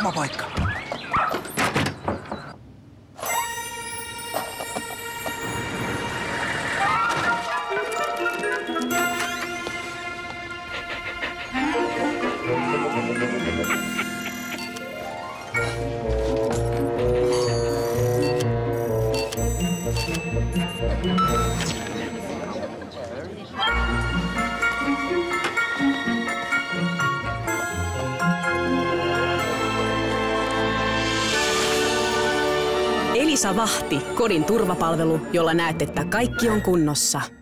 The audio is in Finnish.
Sama paikka. Elisa Vahti, kodin turvapalvelu, jolla näet, että kaikki on kunnossa.